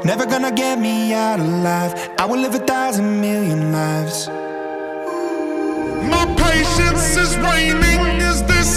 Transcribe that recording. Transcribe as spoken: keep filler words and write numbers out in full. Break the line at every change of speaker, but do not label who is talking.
never gonna get me out alive. I will live a thousand million lives.
My patience is waning, is this